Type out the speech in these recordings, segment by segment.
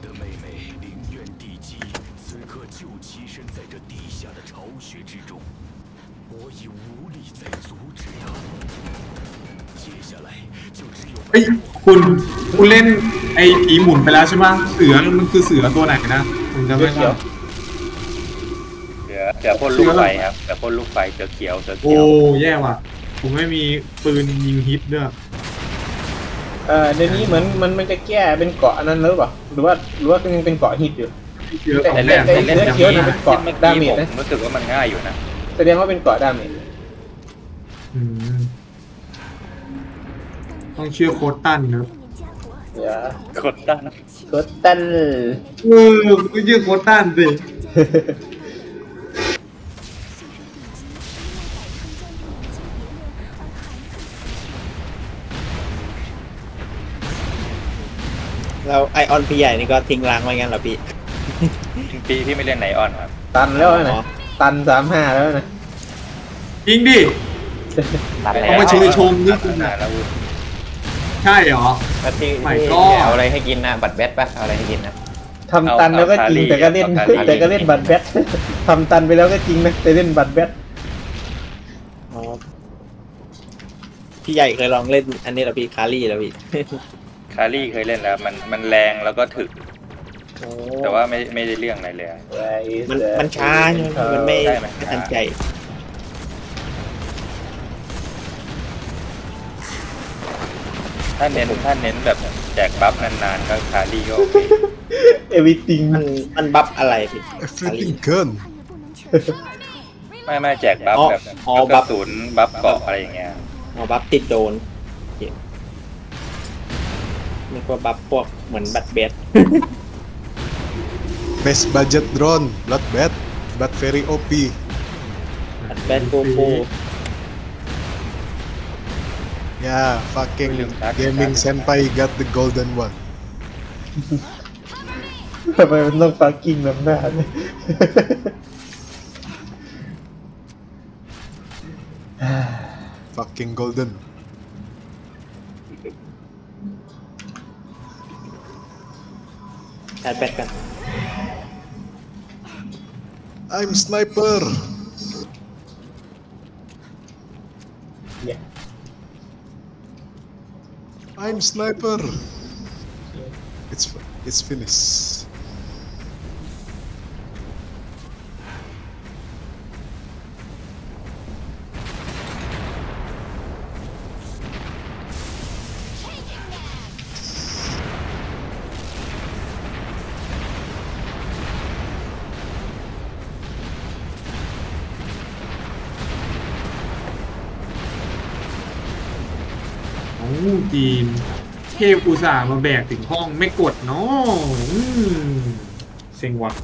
的妹妹灵愿地基，此刻就栖身在这地下的巢穴之中，我已无力再阻止她。接下来就只有เฮ้ยคุณเล่นไอ้ผีหมุนไปแล้วใช่ไหมเสือมันคือเสือตัวไหนนะผมจำไม่ได้เสือพ่นลูกไฟครับเสือพ่นลูกไฟเสือเขียวโอ้แย่ว่ะผมไม่มีปืนยิงฮิตด้วยเดี๋ยวนี้เหมือนมันจะแก้เป็นเกาะนั้นหรือเปล่าหรือว่ายังเป็นเกาะฮิตอยู่แต่เล่นเขียวนี่เป็นเกาะดาเมจนะรู้สึกว่ามันง่ายอยู่นะแสดงว่าเป็นเกาะดาเมจต้องเชื่อโค้ดตันนะกดตั้งไม่เชื่อโค้ดตันสิเราไอออนพี่ใหญ่นี่ก็ทิ้งล้างไว้งั้นเหรอพี่พี่ไม่เล่นไหนออนครับตันแล้วนะตัน35แล้วนะจริงดิเอามาชมนี่คุณใช่เหรอไม่ก็เอาอะไรให้กินนะบัตรแบทปะเอาอะไรให้กินนะทำตันแล้วก็จริงแต่ก็เล่นบัตรแบททำตันไปแล้วก็จริงนะแต่เล่นบัตรแบทพี่ใหญ่เคยลองเล่นอันนี้เหรอพี่คารี่แล้วพี่คารี่เคยเล่นแล้วมันแรงแล้วก็ถึกแต่ว่าไม่ได้เรื่องอะไรเลยมันช้ามันไม่ทันใจถ้าเน้นแบบแจกบัฟนานๆก็คารี่ก็โอเค everything มันบัฟอะไรพี่ everything gun ไม่แจกบัฟแบบบัฟศูนย์บัฟเกาะอะไรอย่างเงี้ยบัฟติดโดนนี่ก็บัฟพวกเหมือนบัตรเบส best budget drone not bad but very OP บัตรเบสโกโก้ yeah fucking gaming senpai got the golden one ทำไมมันต้องฟักกิ้งน้ำหน้าเนี่ย fucking golden แอดแบทกัน I'm sniper yeah I'm sniper it's finished จีนเทพอุตส่าห์มาแบกถึงห้องไม่กดเนาะเซ็งว่ะ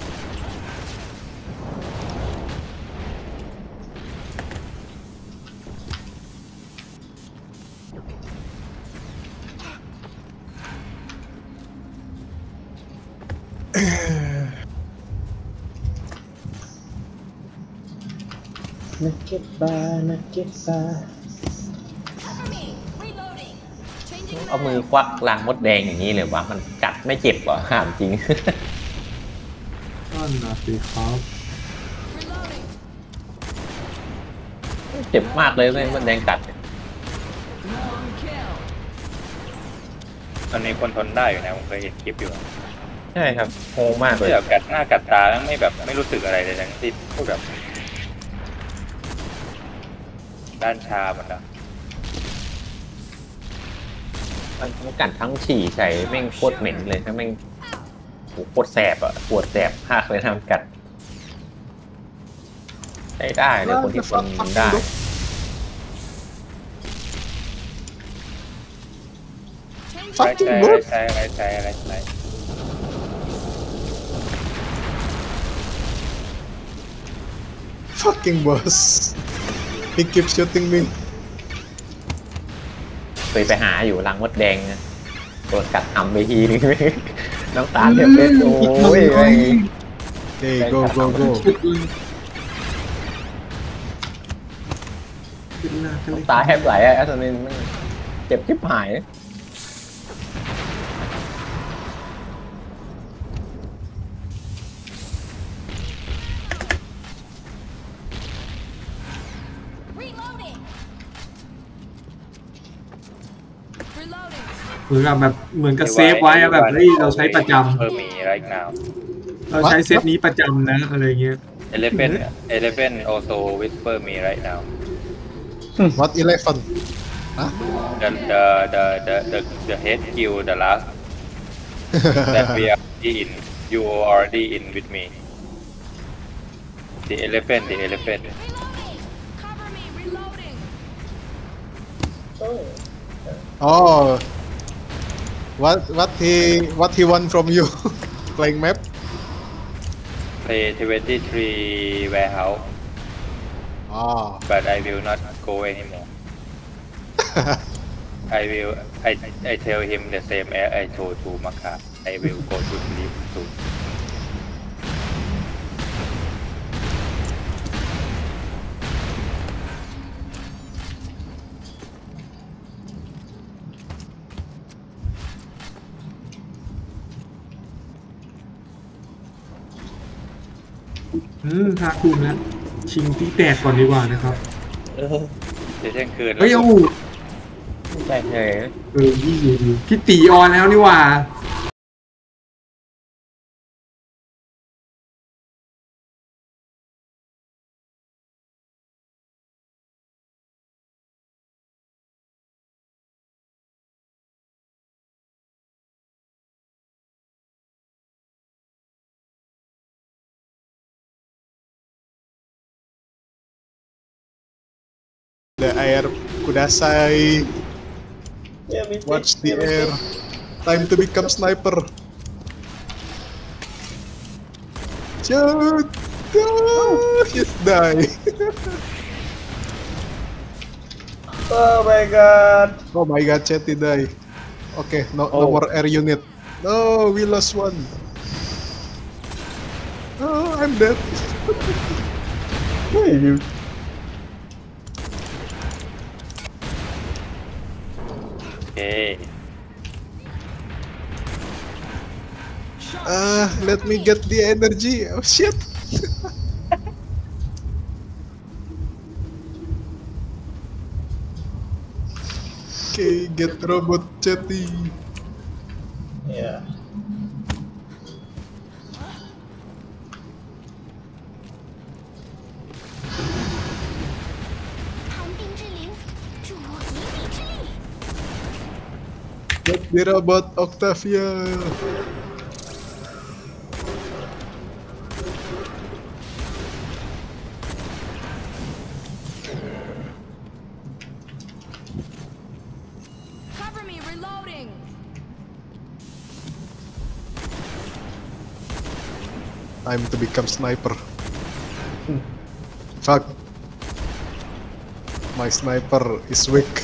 นักเก็ตบาร์เอามือควักล้างมดแดงอย่างนี้เลยวะมันกัดไม่เจ็บเหรอถามจริงนั่นนะสิครับเจ็บมากเลยมดแดงกัดตอนนี้คนทนได้อยู่นะผมเคยเห็นคลิปอยู่ใช่ครับโหมากเลยแบบกัดหน้ากัดตาแล้วไม่รู้สึกอะไรเลยทั้งสิ้นพวกแบบด้านชาหมดแล้วมันทั้งกัดทั้งฉี่ใส่แม่งโคตรเหม็นเลยทั้งแม่งโคตรแสบอ่ะปวดแสบมากเลยทำกัดใช้ได้เลยคนที่คนได้ใช่ fucking boss he keeps shooting me เคยไปหาอยู่รังมดแดงนะโดนกัดทำไปทีนึงน้ำตาเทียบเล็ดโอ้ย go ตาแทบไหลอ่ะแอสซินมันเจ็บชิบหายเหมือนกับเซฟไว้อะแบบเฮ้ยเราใช้ประจเออมี right now ำเราใช้เซตนี้ประจำนะอะไรเงี้ย 11 also whisper me right now What 11? the head kill the last that we are already in you already in with me the elephant Reloading! Cover me, reloading! Oh, what he want from you? Playing map? play 23 warehouse Oh, but I will not go anymore I tell him the same as I told to Maka I will go to sleep soon ทาคุมแล้วชิงที่แตกก่อนดีกว่านะครับเดี๋ยวเที่ยงคืนแล้วเฮ้ยโอ้โหใจเฉยยี่อยู่ดีพี่ตีออนแล้วนี่หว่า the air Kudasai. Watch the air. Time to become sniper. Shoot! Oh, he's die. Oh my god. Oh my god, Chetty die. Okay, no more air unit. No, we lost one. Oh, I'm dead. โอเค Let me get the energy. Oh shit. Okay, get robot Chetty. Yeah. Get the robot Octavia. Cover me, reloading! Time to become sniper. Fuck. My sniper is weak.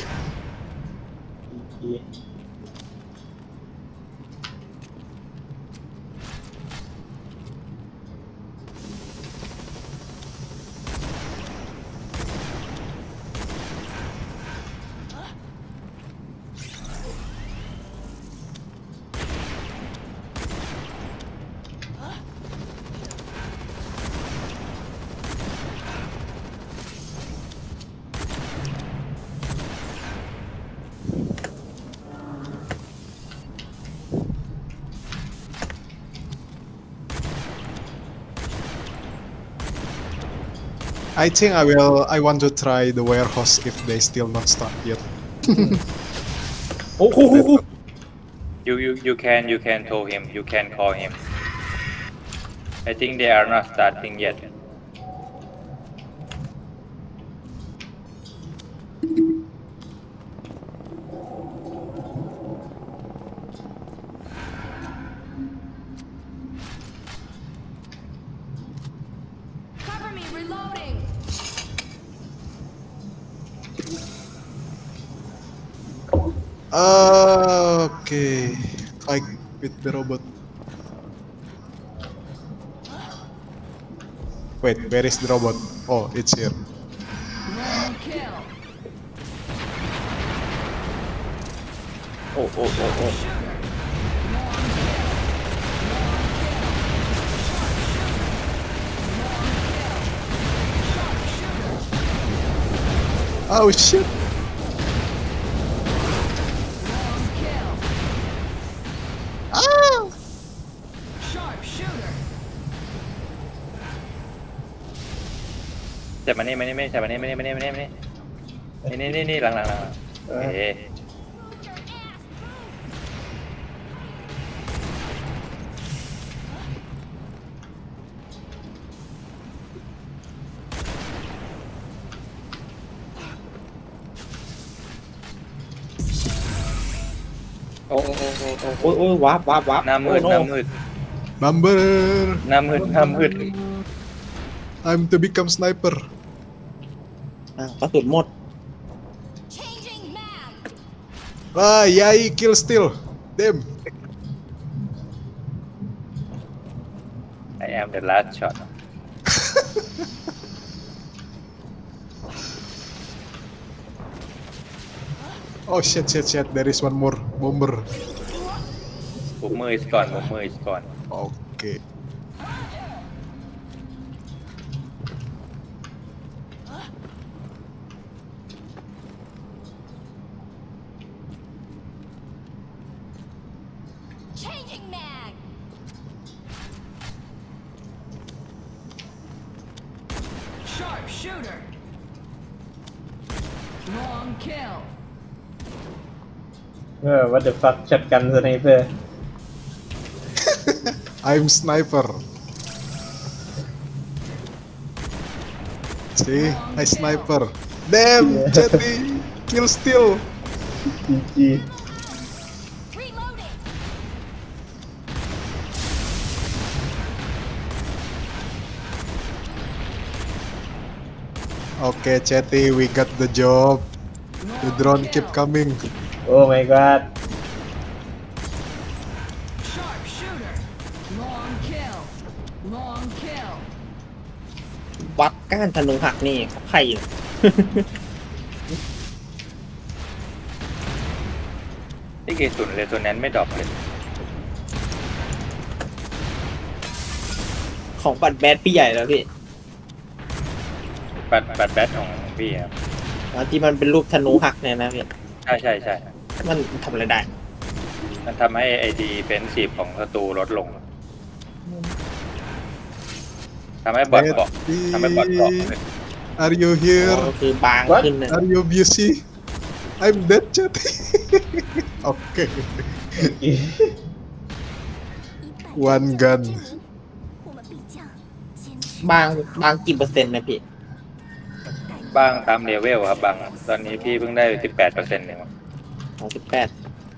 I think I want to try the warehouse if they still not start yet. You can tell him you can call him I think they are not starting yet Cover me, reloading! Okay, fight with the robot. Wait, where is the robot? Oh, it's here. One kill. โอ้ Oh shit! แต่มันนี่ไม่ใช่มันนี่นี่หลังโอเคโอ้โอ้วับหน้ามืด Number. หน้ามืด I'm to become sniper. กระสุนหมด Changing mag. Ah, yay, kill still. Damn. I am the last shot Oh shit. There is one more bomber. บุกมือก่อน Okay. Changing mag. Sharpshooter. Long kill. What the fuck shotgun sniper I'm sniper. See, I sniper. Damn, Chetty, kill still. GG Reloading. Okay, Chetty, we got the job. The drone keep coming. Oh my god Sharpshooter. Long kill. Long kill. วัดก้านธนูหักนี่ใครอยู่ที่เกสุนเลยตัวนั้นไม่ดรอปเลยของปัดแบดพี่ใหญ่แล้วพี่ปัดแบทของพี่ครับที่มันเป็นรูปธนูหักเนี่ยนะพี่ใช่มันทำอะไรได้มันทำให้ไอดีเฟนซีฟของศัตรูลดลงทำให้บอทเกาะ Are you อ๋ here? อคือบางขึ้นนะ Are you busy? I'm dead, Chetty. Okay. One gun. บางกี่เปอร์เซ็นต์นะพี่บ้างตามเลเวลครับบางตอนนี้พี่เพิ่งได้ 18%เอง 18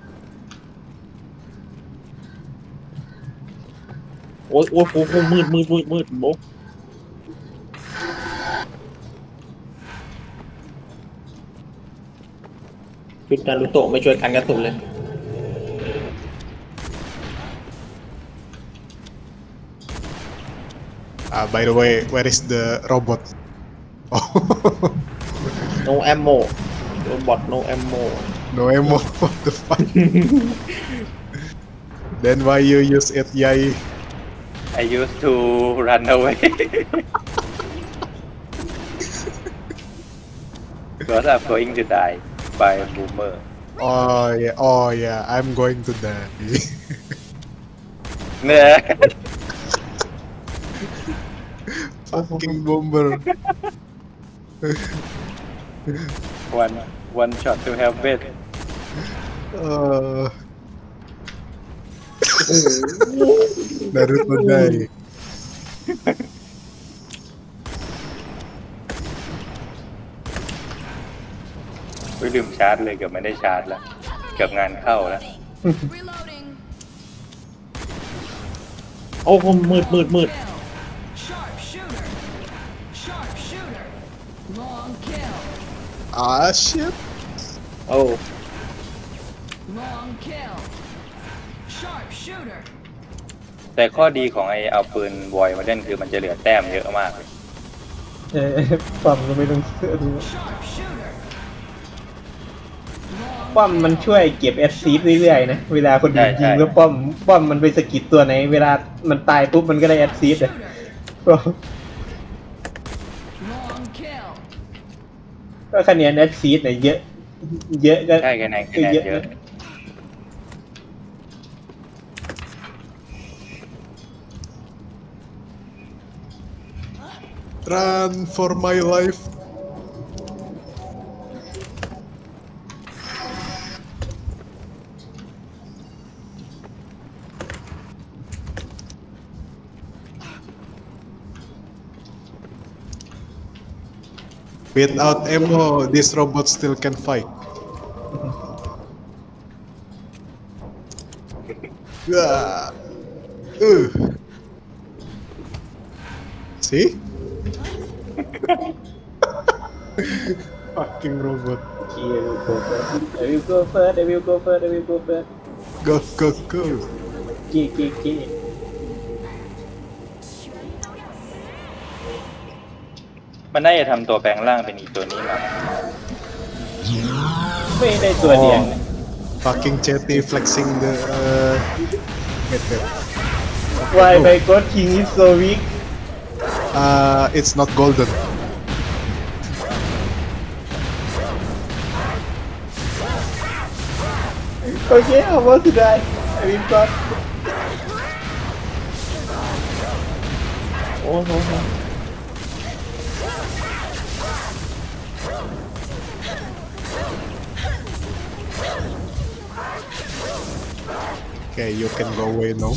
โอ้ยมืดโบ๊ะชุดนารูโตะไม่ช่วยกันกระสุนเลย By the way, where is the robot? Oh, no ammo robot no ammo no ammo. What the fuck? Then why you use it, Yai? I used to run away because I'm going to die by a boomer Oh yeah, I'm going to die. เนี่ย Fucking bomber. one shot to have it Naruto die. ไม่ลืมชาร์จเลยเกือบไม่ได้ชาร์จแล้วเกือบงานเข้าแล้ว Reloading. โอ้โหมืด Kill. Sharpshooter. Sharpshooter. Long kill. Ah shit. โอ้ Long kill. Sharpshooter. แต่ข้อดีของไอเอาปืนวอยมาเล่นคือมันจะเหลือแต้มเยอะมากเลยป้อมก็ไม่ต้องเสื้อดู Sharpshooter. ป้อมมันช่วยเก็บแอดซีดเรื่อยๆนะเวลาคนอื่นใช่ยิงแล้วป้อมมันไปสะกิดตัวไหนเวลามันตายปุ๊บมันก็ได้แอดซีดอ่ะ Shooter. Long kill. ก็คะแนนแอดซีดเนี่ยเยอะก็ใช่คะแนนเยอะโ Run for my life. Without ammo, this robot still can fight. Ah. See? Fucking robot. I will go first. I will go first. I will go first. Go, go, go. Ki. มันน่าจะทำตัวแปลงร่างเป็นอีกตัวนี้มาไม่ได้ตัวเดียว Fucking Chetty flexing the. Wait. Why my god king is so weak? It's not golden. Okay, I'm about to die. I will God. โอ้โห Okay, you can go away now.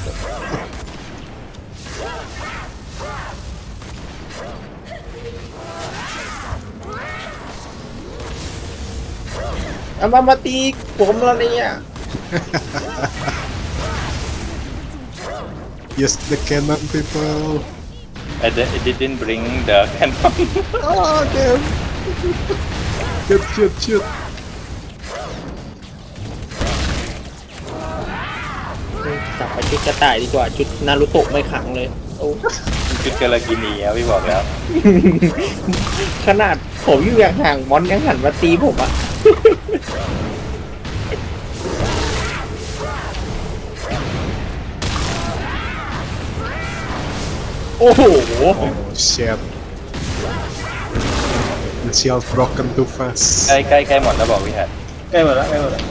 เอามาตีผมแล้วเนี่ย Yes, the cannon people. I didn't bring the cannon. Oh, damn. Shoot. กลับไปชุดกระต่ายดีกว่าชุดนารูโตะไม่ขังเลยโอ้จุดกาลากินีอะพี่บอกแล้วขนาดผมอยู่อย่างห่างมอนยังหันมาตีผมอ่ะ โอ้โห Oh, shit. The shield broken too fast. ใกล้หมดแล้วบอกพี่ฮัทใกล้หมดแล้ว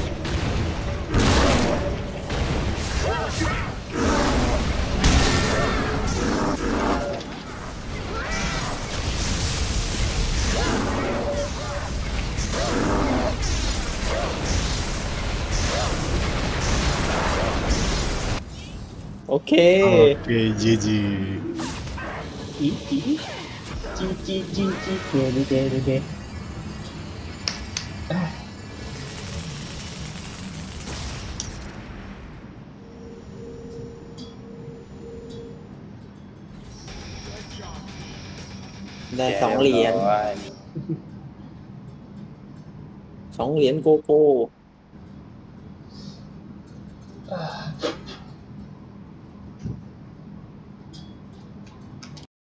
โอเค Okay, GG. จีได้2 เหรียญ 2 เหรียญโกโก้